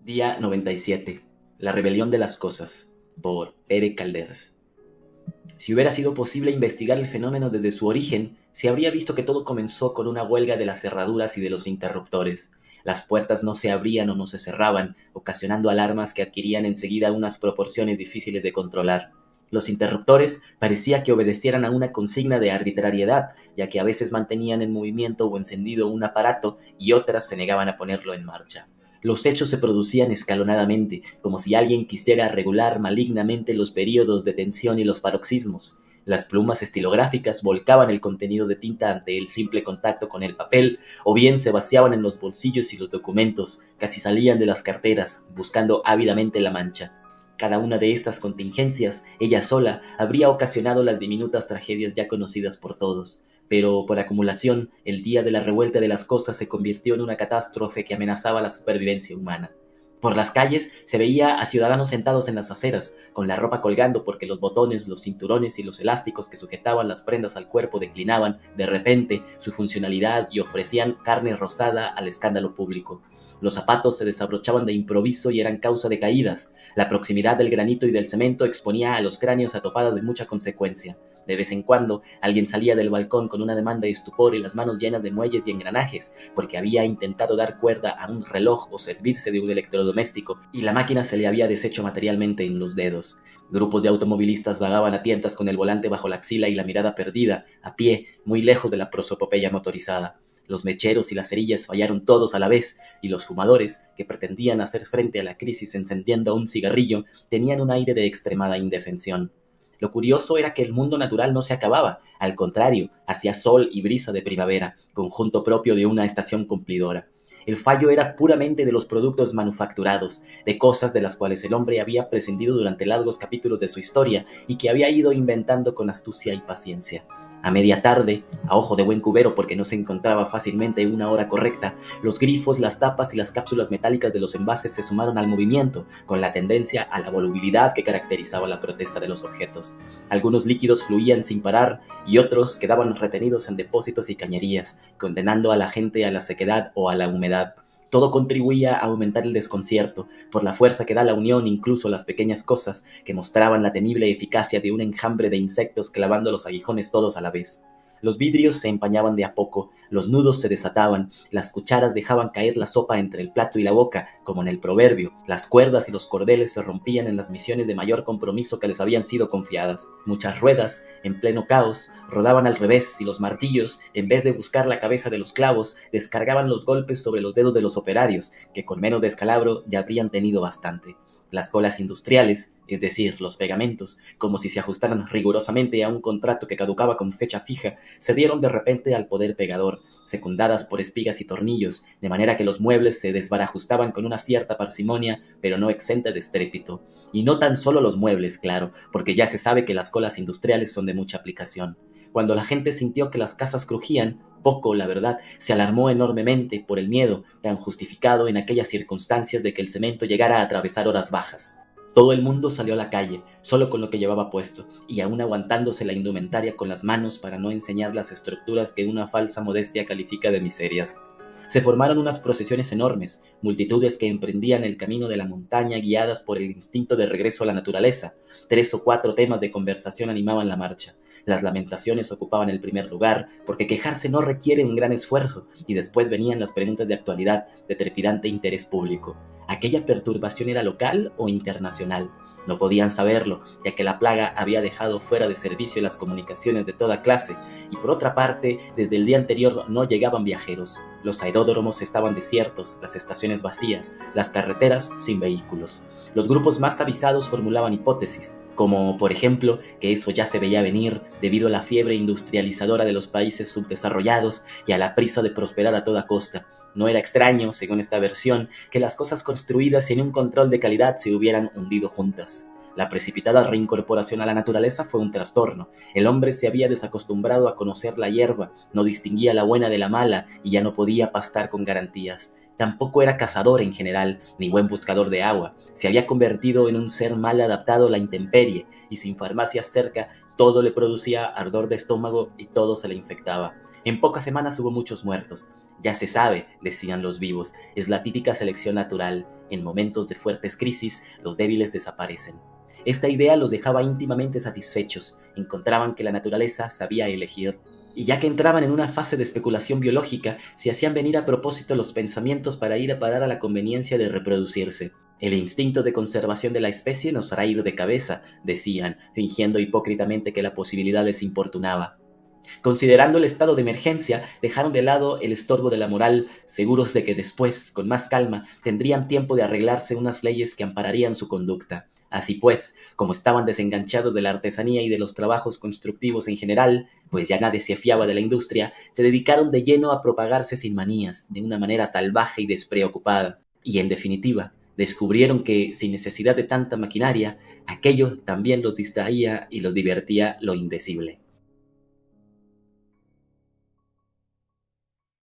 Día 97. La rebelión de las cosas, por Pere Calders. Si hubiera sido posible investigar el fenómeno desde su origen, se habría visto que todo comenzó con una huelga de las cerraduras y de los interruptores. Las puertas no se abrían o no se cerraban, ocasionando alarmas que adquirían enseguida unas proporciones difíciles de controlar. Los interruptores parecía que obedecieran a una consigna de arbitrariedad, ya que a veces mantenían en movimiento o encendido un aparato y otras se negaban a ponerlo en marcha. Los hechos se producían escalonadamente, como si alguien quisiera regular malignamente los períodos de tensión y los paroxismos. Las plumas estilográficas volcaban el contenido de tinta ante el simple contacto con el papel, o bien se vaciaban en los bolsillos y los documentos, casi salían de las carteras, buscando ávidamente la mancha. Cada una de estas contingencias, ella sola, habría ocasionado las diminutas tragedias ya conocidas por todos. Pero, por acumulación, el día de la revuelta de las cosas se convirtió en una catástrofe que amenazaba la supervivencia humana. Por las calles se veía a ciudadanos sentados en las aceras, con la ropa colgando porque los botones, los cinturones y los elásticos que sujetaban las prendas al cuerpo declinaban, de repente, su funcionalidad y ofrecían carne rosada al escándalo público. Los zapatos se desabrochaban de improviso y eran causa de caídas. La proximidad del granito y del cemento exponía a los cráneos a topadas de mucha consecuencia. De vez en cuando, alguien salía del balcón con una demanda de estupor y las manos llenas de muelles y engranajes, porque había intentado dar cuerda a un reloj o servirse de un electrodoméstico, y la máquina se le había deshecho materialmente en los dedos. Grupos de automovilistas vagaban a tientas con el volante bajo la axila y la mirada perdida, a pie, muy lejos de la prosopopeya motorizada. Los mecheros y las cerillas fallaron todos a la vez, y los fumadores, que pretendían hacer frente a la crisis encendiendo un cigarrillo, tenían un aire de extremada indefensión. Lo curioso era que el mundo natural no se acababa, al contrario, hacía sol y brisa de primavera, conjunto propio de una estación cumplidora. El fallo era puramente de los productos manufacturados, de cosas de las cuales el hombre había prescindido durante largos capítulos de su historia y que había ido inventando con astucia y paciencia. A media tarde, a ojo de buen cubero porque no se encontraba fácilmente una hora correcta, los grifos, las tapas y las cápsulas metálicas de los envases se sumaron al movimiento, con la tendencia a la volubilidad que caracterizaba la protesta de los objetos. Algunos líquidos fluían sin parar y otros quedaban retenidos en depósitos y cañerías, condenando a la gente a la sequedad o a la humedad. Todo contribuía a aumentar el desconcierto, por la fuerza que da la unión incluso las pequeñas cosas, que mostraban la temible eficacia de un enjambre de insectos clavando los aguijones todos a la vez. Los vidrios se empañaban de a poco, los nudos se desataban, las cucharas dejaban caer la sopa entre el plato y la boca, como en el proverbio, las cuerdas y los cordeles se rompían en las misiones de mayor compromiso que les habían sido confiadas. Muchas ruedas, en pleno caos, rodaban al revés y los martillos, en vez de buscar la cabeza de los clavos, descargaban los golpes sobre los dedos de los operarios, que con menos descalabro ya habrían tenido bastante. Las colas industriales, es decir, los pegamentos, como si se ajustaran rigurosamente a un contrato que caducaba con fecha fija, cedieron de repente al poder pegador, secundadas por espigas y tornillos, de manera que los muebles se desbarajustaban con una cierta parsimonia, pero no exenta de estrépito. Y no tan solo los muebles, claro, porque ya se sabe que las colas industriales son de mucha aplicación. Cuando la gente sintió que las casas crujían, poco, la verdad, se alarmó enormemente por el miedo tan justificado en aquellas circunstancias de que el cemento llegara a atravesar horas bajas. Todo el mundo salió a la calle, solo con lo que llevaba puesto, y aún aguantándose la indumentaria con las manos para no enseñar las estructuras que una falsa modestia califica de miserias. Se formaron unas procesiones enormes, multitudes que emprendían el camino de la montaña guiadas por el instinto de regreso a la naturaleza. 3 o 4 temas de conversación animaban la marcha. Las lamentaciones ocupaban el primer lugar, porque quejarse no requiere un gran esfuerzo, y después venían las preguntas de actualidad, de trepidante interés público. ¿Aquella perturbación era local o internacional? No podían saberlo, ya que la plaga había dejado fuera de servicio las comunicaciones de toda clase, y por otra parte, desde el día anterior no llegaban viajeros. Los aeródromos estaban desiertos, las estaciones vacías, las carreteras sin vehículos. Los grupos más avisados formulaban hipótesis, como, por ejemplo, que eso ya se veía venir debido a la fiebre industrializadora de los países subdesarrollados y a la prisa de prosperar a toda costa. No era extraño, según esta versión, que las cosas construidas sin un control de calidad se hubieran hundido juntas. La precipitada reincorporación a la naturaleza fue un trastorno. El hombre se había desacostumbrado a conocer la hierba, no distinguía la buena de la mala y ya no podía pastar con garantías. Tampoco era cazador en general, ni buen buscador de agua. Se había convertido en un ser mal adaptado a la intemperie, y sin farmacias cerca, todo le producía ardor de estómago y todo se le infectaba. En pocas semanas hubo muchos muertos. Ya se sabe, decían los vivos, es la típica selección natural. En momentos de fuertes crisis, los débiles desaparecen. Esta idea los dejaba íntimamente satisfechos. Encontraban que la naturaleza sabía elegir. Y ya que entraban en una fase de especulación biológica, se hacían venir a propósito los pensamientos para ir a parar a la conveniencia de reproducirse. El instinto de conservación de la especie nos hará ir de cabeza, decían, fingiendo hipócritamente que la posibilidad les importunaba. Considerando el estado de emergencia, dejaron de lado el estorbo de la moral, seguros de que después, con más calma, tendrían tiempo de arreglarse unas leyes que ampararían su conducta. Así pues, como estaban desenganchados de la artesanía y de los trabajos constructivos en general, pues ya nadie se fiaba de la industria, se dedicaron de lleno a propagarse sin manías, de una manera salvaje y despreocupada. Y en definitiva, descubrieron que, sin necesidad de tanta maquinaria, aquello también los distraía y los divertía lo indecible.